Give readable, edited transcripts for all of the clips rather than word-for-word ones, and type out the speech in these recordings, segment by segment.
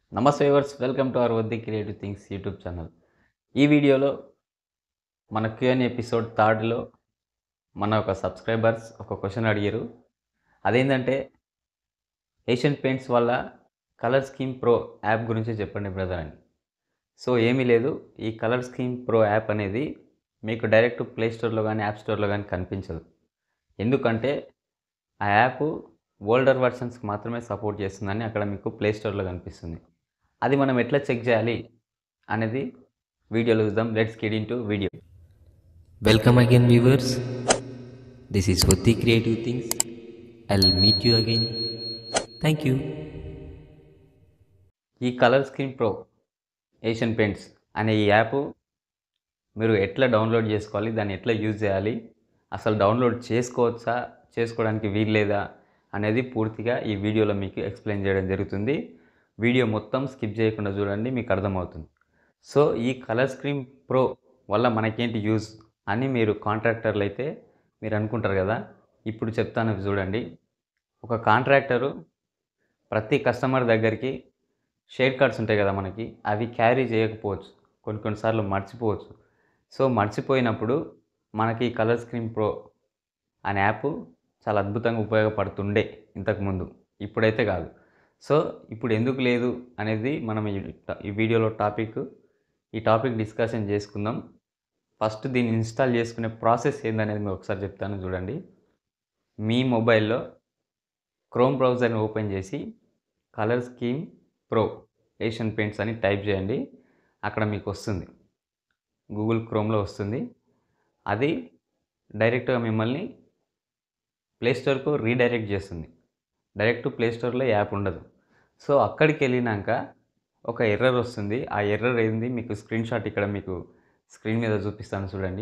నమస్తే viewers, welcome to our Vaddi creative things YouTube channel. ఈ వీడియోలో మన Q&A ఎపిసోడ్ 3లో మన ఒక సబ్స్క్రైబర్స్ ఒక క్వశ్చన్ అడిగారు. అదేంటంటే ఏషియన్ పెయింట్స్ వల్ల కలర్ స్కీమ్ ప్రో యాప్ గురించి చెప్పండి బ్రదర్ అని. సో ఏమీ లేదు, ఈ కలర్ స్కీమ్ ప్రో యాప్ అనేది మీకు డైరెక్ట్ ప్లే స్టోర్లో కానీ యాప్ స్టోర్లో కానీ కనిపించదు. ఎందుకంటే ఆ యాప్ ఓల్డర్ వర్షన్స్కి మాత్రమే సపోర్ట్ చేస్తుందని అక్కడ మీకు ప్లే స్టోర్లో కనిపిస్తుంది. అది మనం ఎట్లా చెక్ చేయాలి అనేది వీడియోలో చూద్దాం. Let's get into video. Welcome again viewers, this is Vadhi Creative Things. I'll meet you again. Thank you. ఈ colour screen pro Asian Paints అనే ఈ యాప్ మీరు ఎట్లా డౌన్లోడ్ చేసుకోవాలి, దాన్ని ఎట్లా యూజ్ చేయాలి, అసలు డౌన్లోడ్ చేసుకోవచ్చా, చేసుకోవడానికి వీల్లేదా అనేది పూర్తిగా ఈ వీడియోలో మీకు ఎక్స్ప్లెయిన్ చేయడం జరుగుతుంది. వీడియో మొత్తం స్కిప్ చేయకుండా చూడండి, మీకు అర్థమవుతుంది. సో ఈ కలర్ స్క్రీన్ ప్రో వల్ల మనకేంటి యూజ్ అని మీరు కాంట్రాక్టర్లు అయితే మీరు అనుకుంటారు కదా. ఇప్పుడు చెప్తాను చూడండి. ఒక కాంట్రాక్టరు ప్రతి కస్టమర్ దగ్గరికి షేడ్ కార్డ్స్ ఉంటాయి కదా మనకి, అవి క్యారీ చేయకపోవచ్చు, కొన్నిసార్లు మర్చిపోవచ్చు. సో మర్చిపోయినప్పుడు మనకి కలర్ స్క్రీన్ ప్రో అనే యాప్ చాలా అద్భుతంగా ఉపయోగపడుతుండే ఇంతకుముందు, ఇప్పుడైతే కాదు. సో ఇప్పుడు ఎందుకు లేదు అనేది మనం ఈ వీడియోలో ఈ టాపిక్ డిస్కషన్ చేసుకుందాం. ఫస్ట్ దీన్ని ఇన్స్టాల్ చేసుకునే ప్రాసెస్ ఏందనేది మీరు ఒకసారి చెప్తాను చూడండి. మీ మొబైల్లో క్రోమ్ బ్రౌజర్ని ఓపెన్ చేసి colour scheme pro Asian Paints అని టైప్ చేయండి. అక్కడ మీకు వస్తుంది, గూగుల్ క్రోమ్లో వస్తుంది. అది డైరెక్ట్గా మిమ్మల్ని ప్లే స్టోర్కు రీడైరెక్ట్ చేస్తుంది. డైరెక్ట్ ప్లే స్టోర్లో యాప్ ఉండదు. సో అక్కడికి వెళ్ళినాక ఒక ఎర్రర్ వస్తుంది. ఆ ఎర్రర్ ఏంది మీకు స్క్రీన్ షాట్ ఇక్కడ మీకు స్క్రీన్ మీద చూపిస్తాను చూడండి.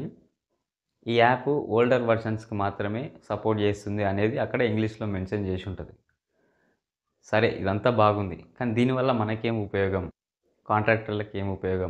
ఈ యాప్ ఓల్డర్ వర్షన్స్కి మాత్రమే సపోర్ట్ చేస్తుంది అనేది అక్కడ ఇంగ్లీష్లో మెన్షన్ చేసి ఉంటుంది. సరే, ఇదంతా బాగుంది, కానీ దీనివల్ల మనకేం ఉపయోగం, కాంట్రాక్టర్లకు ఏం ఉపయోగం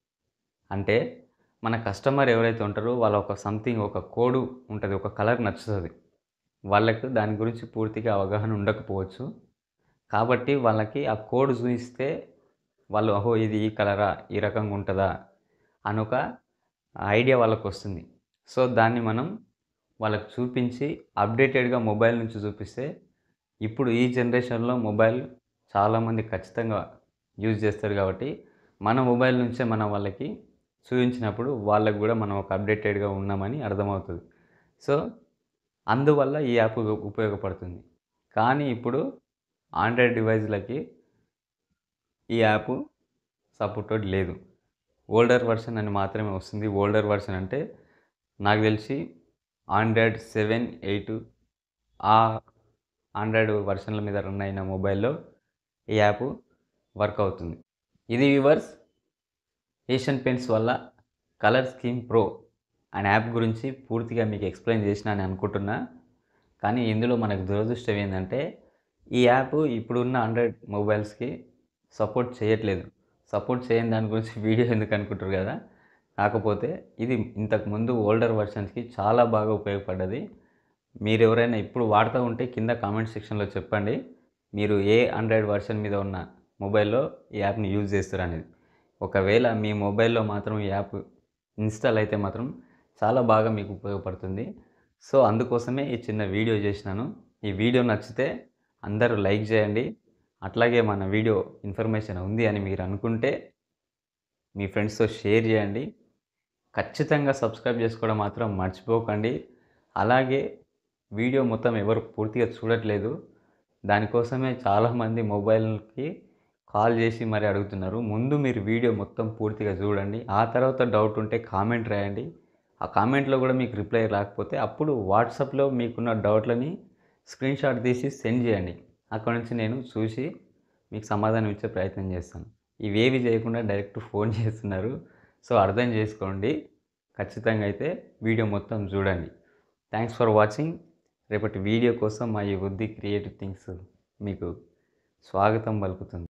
అంటే, మన కస్టమర్ ఎవరైతే ఉంటారో వాళ్ళ ఒక కోడ్ ఉంటుంది, ఒక కలర్ నచ్చుతుంది. వాళ్ళకు దాని గురించి పూర్తిగా అవగాహన ఉండకపోవచ్చు. కాబట్టి వాళ్ళకి ఆ కోడ్ చూపిస్తే వాళ్ళు ఓహో ఇది ఈ కలరా, ఈ రకంగా ఉంటుందా అని ఒక ఐడియా వాళ్ళకు వస్తుంది. సో దాన్ని మనం వాళ్ళకు చూపించి అప్డేటెడ్గా మొబైల్ నుంచి చూపిస్తే, ఇప్పుడు ఈ జనరేషన్లో మొబైల్ చాలామంది ఖచ్చితంగా యూజ్ చేస్తారు. కాబట్టి మన మొబైల్ నుంచే మనం వాళ్ళకి చూపించినప్పుడు వాళ్ళకు కూడా మనం ఒక అప్డేటెడ్గా ఉన్నామని అర్థమవుతుంది. సో అందువల్ల ఈ యాప్ ఉపయోగపడుతుంది. కానీ ఇప్పుడు ఆండ్రాయిడ్ డివైస్లకి ఈ యాప్ సపోర్టెడ్ లేదు. ఓల్డర్ వర్షన్ అని మాత్రమే వస్తుంది. ఓల్డర్ వర్షన్ అంటే నాకు తెలిసి ఆండ్రాయిడ్ 7, 8 ఆ ఆండ్రాయిడ్ వర్షన్ల మీద రన్ అయిన మొబైల్లో ఈ యాప్ వర్క్ అవుతుంది. ఇది వ్యూవర్స్, ఏషియన్ పెయింట్స్ వల్ల కలర్ స్కీమ్ ప్రో అనే యాప్ గురించి పూర్తిగా మీకు ఎక్స్ప్లెయిన్ చేసిన అని అనుకుంటున్నా. కానీ ఇందులో మనకు దురదృష్టం ఏంటంటే, ఈ యాప్ ఇప్పుడున్న ఆండ్రాయిడ్ మొబైల్స్కి సపోర్ట్ చేయట్లేదు. సపోర్ట్ చేయని దాని గురించి వీడియో ఎందుకు అనుకుంటారు కదా. కాకపోతే ఇది ఇంతకుముందు ఓల్డర్ వర్షన్స్కి చాలా బాగా ఉపయోగపడ్డది. మీరు ఎవరైనా ఇప్పుడు వాడుతూ ఉంటే కింద కామెంట్ సెక్షన్లో చెప్పండి, మీరు ఏ ఆండ్రాయిడ్ వర్షన్ మీద ఉన్న మొబైల్లో ఈ యాప్ని యూజ్ చేస్తారు అనేది. ఒకవేళ మీ మొబైల్లో మాత్రం ఈ యాప్ ఇన్స్టాల్ అయితే మాత్రం చాలా బాగా మీకు ఉపయోగపడుతుంది. సో అందుకోసమే ఈ చిన్న వీడియో చేసినాను. ఈ వీడియో నచ్చితే అందరూ లైక్ చేయండి. అట్లాగే మన వీడియో ఇన్ఫర్మేషన్ ఉంది అని మీరు అనుకుంటే మీ ఫ్రెండ్స్తో షేర్ చేయండి. ఖచ్చితంగా సబ్స్క్రైబ్ చేసుకోవడం మాత్రం మర్చిపోకండి. అలాగే వీడియో మొత్తం ఎవరు పూర్తిగా చూడట్లేదు, దానికోసమే చాలామంది మొబైల్కి కాల్ చేసి మరీ అడుగుతున్నారు. ముందు మీరు వీడియో మొత్తం పూర్తిగా చూడండి, ఆ తర్వాత డౌట్ ఉంటే కామెంట్ రాయండి. ఆ కామెంట్లో కూడా మీకు రిప్లై రాకపోతే అప్పుడు వాట్సాప్లో మీకున్న డౌట్లని స్క్రీన్ షాట్ తీసి సెండ్ చేయండి. అక్కడ నుంచి నేను చూసి మీకు సమాధానం ఇచ్చే ప్రయత్నం చేస్తాను. ఇవేవి చేయకుండా డైరెక్ట్ ఫోన్ చేస్తున్నారు. సో అర్థం చేసుకోండి. ఖచ్చితంగా అయితే వీడియో మొత్తం చూడండి. Thanks for watching. రేపటి వీడియో కోసం మా ఈ వద్ది క్రియేటివ్ థింగ్స్ మీకు స్వాగతం పలుకుతుంది.